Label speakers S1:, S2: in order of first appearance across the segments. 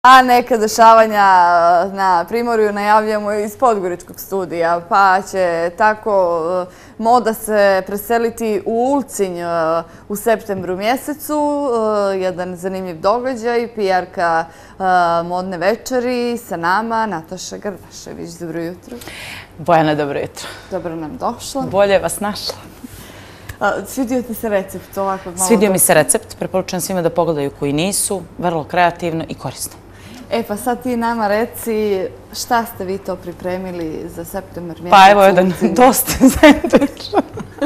S1: A neka dešavanja na Primorju najavljamo iz Podgoričkog studija, pa će tako moda se preseliti u Ulcinj u septembru mjesecu. Jedan zanimljiv događaj, PR-ka modne večeri sa nama, Nataša Gardašević. Dobro jutro.
S2: Bojana, dobro jutro.
S1: Dobro nam došla.
S2: Bolje vas našla.
S1: Svidio ti se recept ovako?
S2: Svidio mi se recept, preporučujem svima da pogledaju koji nisu, vrlo kreativno i korisno.
S1: Pa sad ti nama reci šta ste vi to pripremili za septembar mjesec?
S2: Pa evo jedan dosta zainteresan.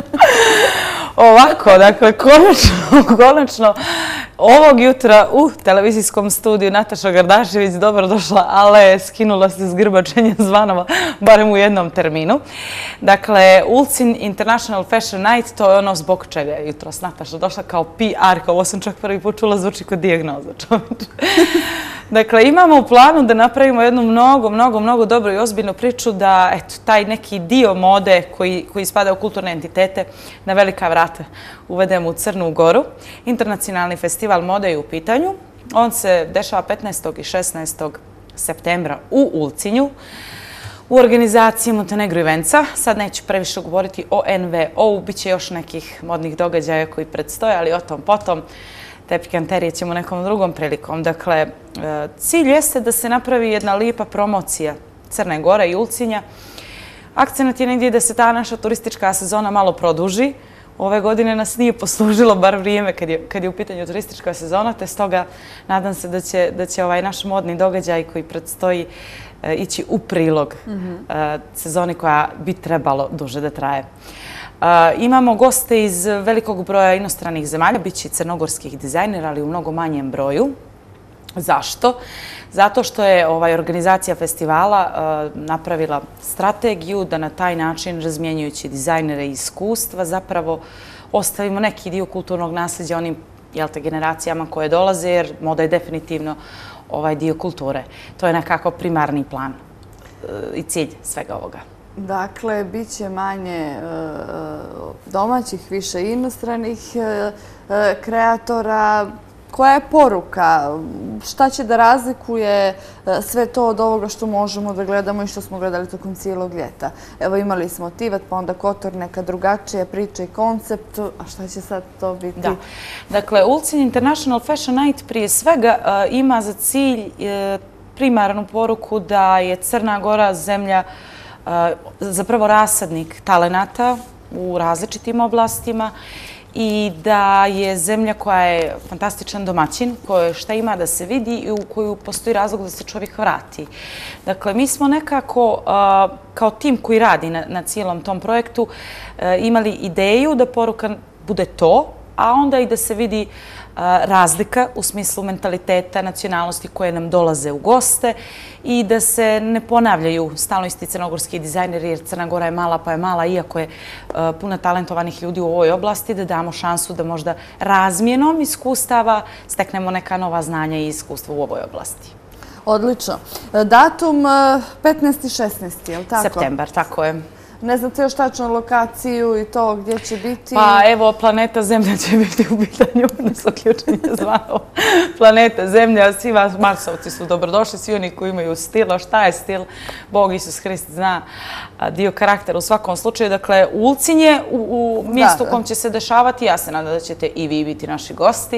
S2: Ovako, dakle, konačno ovog jutra u televizijskom studiju Nataša Gardašević, dobrodošla, ale skinula se s grbačenja zvanova, barem u jednom terminu. Dakle, Ulcinj International Fashion Night, to je ono zbog čega je jutros Nataša došla kao PR-ka. Ovo sam čak prvi put čula, zvuči kod dijagnoza, čovječe. Dakle, imamo u planu da napravimo jednu mnogo dobru i ozbiljnu priču da, eto, taj neki dio mode koji spada u kulturne entitete na velika vrata uvedemo u Crnu Goru. Internacionalni festival mode je u pitanju. On se dešava 15. i 16. septembra u Ulcinju u organizaciji Montenegro Eventsa. Sad neću previše govoriti o NVO-u, bit će još nekih modnih događaja koji predstoje, ali o tom potom. Te pikanterije ćemo nekom drugom prilikom. Dakle, cilj jeste da se napravi jedna lijepa promocija Crne Gore i Ulcinja. Akcenat je negdje da se ta naša turistička sezona malo produži. Ove godine nas nije poslužilo bar vrijeme kad je u pitanju turistička sezona, te stoga nadam se da će ovaj naš modni događaj koji predstoji ići u prilog sezoni koja bi trebalo duže da traje. Imamo goste iz velikog broja inostranih zemalja, bit će i crnogorskih dizajnera, ali u mnogo manjem broju. Zašto? Zato što je organizacija festivala napravila strategiju da na taj način, razmjenjujući dizajnere i iskustva, zapravo ostavimo neki dio kulturnog nasljeđa onim generacijama koje dolaze, jer moda je definitivno ovaj dio kulture. To je nekako primarni plan i cilj svega ovoga.
S1: Dakle, bit će manje domaćih, više inostranih kreatora. Koja je poruka? Šta će da razlikuje sve to od ovoga što možemo da gledamo i što smo gledali tokom cijelog ljeta? Evo, imali smo Tivat, pa onda Kotor, neka drugačija priča i koncept. A šta će sad to biti?
S2: Da. Dakle, Ulcinj International Fashion Night prije svega ima za cilj primarnu poruku da je Crna Gora zemlja zapravo rasadnik talenata u različitim oblastima i da je zemlja koja je fantastičan domaćin, koja šta ima da se vidi i u koju postoji razlog da se čovjek vrati. Dakle, mi smo nekako, kao tim koji radi na cijelom tom projektu, imali ideju da poruka bude to, a onda i da se vidi razlika u smislu mentaliteta, nacionalnosti koje nam dolaze u goste i da se ne ponavljaju stalno isti crnogorski dizajneri, jer Crna Gora je mala pa je mala, iako je puno talentovanih ljudi u ovoj oblasti, da damo šansu da možda razmjenom iskustava steknemo neka nova znanja i iskustva u ovoj oblasti.
S1: Odlično. Datum 15. i 16. je li tako?
S2: Septembar, tako je.
S1: Ne znate još tačno lokaciju i to gdje će biti?
S2: Pa evo, planeta Zemlja će biti u pitanju nas uključenje zvao. Planeta Zemlja, svi vas Marsovci su dobrodošli, svi oni koji imaju stil, a šta je stil? Bog Isus Hrist zna dio karaktera u svakom slučaju. Dakle, Ulcinj je u mjestu u kom će se dešavati. Ja se nadam da ćete i vi biti naši gosti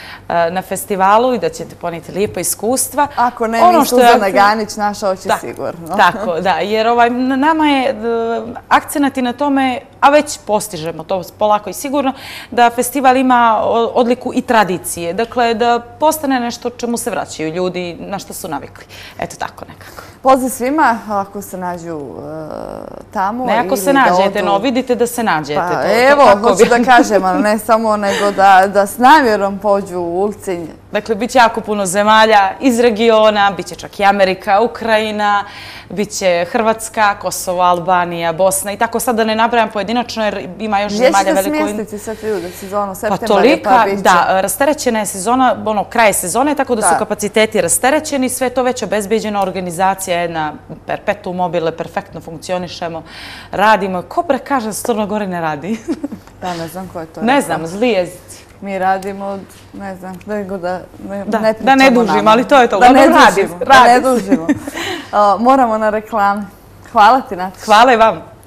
S2: na festivalu i da ćete ponijeti lijepa iskustva.
S1: Ako ne, mi Suzana Ganić, naša oće sigurno.
S2: Tako, da, jer nama je akcenat i na tome, a već postižemo to polako i sigurno, da festival ima odliku i tradicije. Dakle, da postane nešto čemu se vraćaju ljudi, na što su navikli. Eto tako nekako.
S1: Poziv svima, ako se nađu tamo.
S2: Ne, ako se nađete, no vidite da se nađete.
S1: Evo, hoću da kažem, ali ne samo nego da s namjerom pođu u Ulcinj.
S2: Dakle, bit će jako puno zemalja iz regiona, bit će čak i Amerika, Ukrajina, bit će Hrvatska, Kosovo, Albanija, Bosna i tako sad da ne nabrajam pojedinačno jer ima još zemalja veliko.
S1: Gdje ćete smjestiti sve ljude sezonu?
S2: Pa tolika, da, rasterećena je sezona, kraj sezone, tako da su kapaciteti rasterećeni, sve to već obezbeđena organizacija, jedna perpetuum mobile, perfektno funkcionišemo, radimo. Ko bre kaže da se Crna Gora ne radi?
S1: Da, ne znam ko je to.
S2: Ne znam, zli jezici.
S1: mi radimo od, ne znam, nego da ne pričamo
S2: da ne dužimo,
S1: nama.
S2: ali to je to.
S1: Da ne
S2: Uglavnom
S1: dužimo. Moramo na reklame. Hvala ti, Nataša.
S2: Hvala i vam.